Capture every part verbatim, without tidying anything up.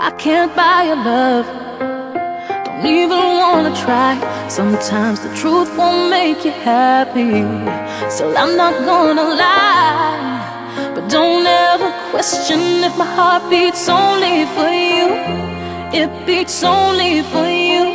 I can't buy your love, don't even wanna try. Sometimes the truth won't make you happy, still I'm not gonna lie. But don't ever question if my heart beats only for you. It beats only for you.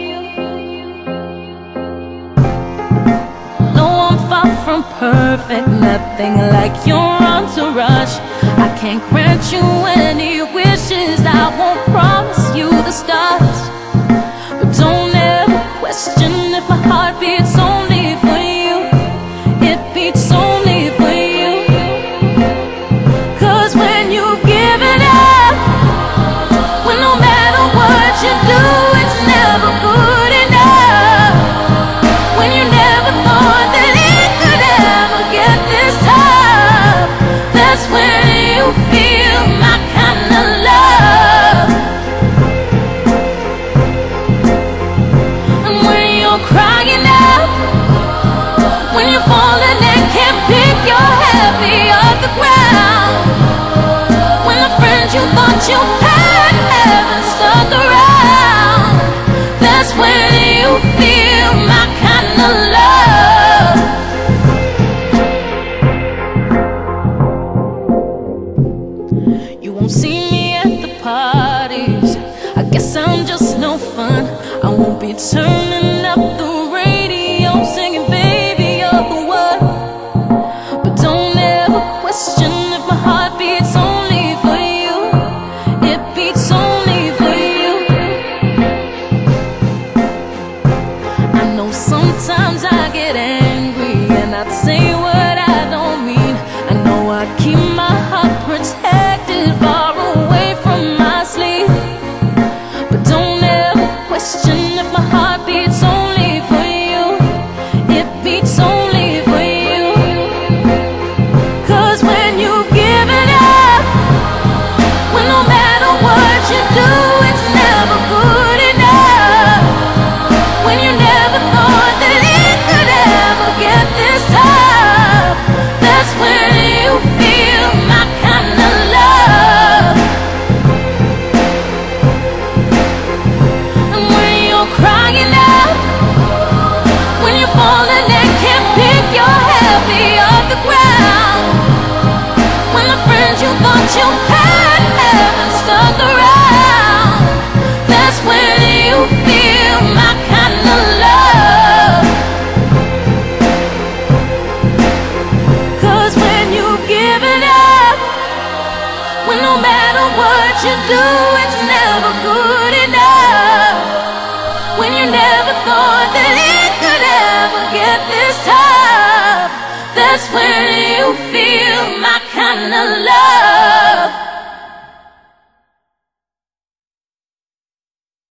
No, I'm far from perfect, nothing like your entourage. I can't grant you any wishes, I won't promise you the stars. But don't ever question if my heart beats only for you. It beats only for you. Cause when you've given up, when no matter what you do, it's never good enough. When you never thought that it could ever get this tough, that's when you feel my kind of love. And when you're crying out, when you're falling and can't pick your happy off the ground, when the friends you thought you had haven't stuck around, that's when you feel my kind of love. You won't see me at the parties, I guess I'm just no fun. I won't be turning up the radio singing baby you're the one. But don't ever question if my heart beats only for you. It beats only for you. I know sometimes I get angry and I'd say what I don't mean. I know I keep my heart protected far away from my sleep. But don't ever question if my heart beats only for you. It beats only for you. Cause when you've given up, when no matter what you do, it's never good enough. When you never thought that it could ever get this tough, that's when you feel my kind of love. And when you're crying out, when you're falling and can't pick your happy off the ground, when the friends you thought you had haven't stuck around, that's when you feel my kind of love. Cause when you've given up, when no matter what you do, it's never good enough. When you never thought that it could ever get this tough, that's when you feel my kind of love.